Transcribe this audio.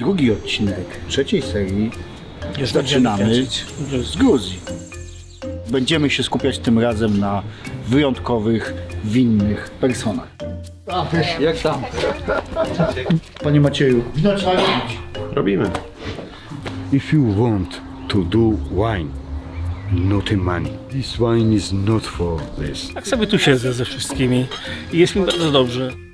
Drugi odcinek trzeciej serii zaczynamy z Gruzji. Będziemy się skupiać tym razem na wyjątkowych, winnych personach. Jak tam? Panie Macieju, wino trzeba robić. Robimy. If you want to do wine, not a money. This wine is not for this. Tak sobie tu siedzę ze wszystkimi i jest mi bardzo dobrze.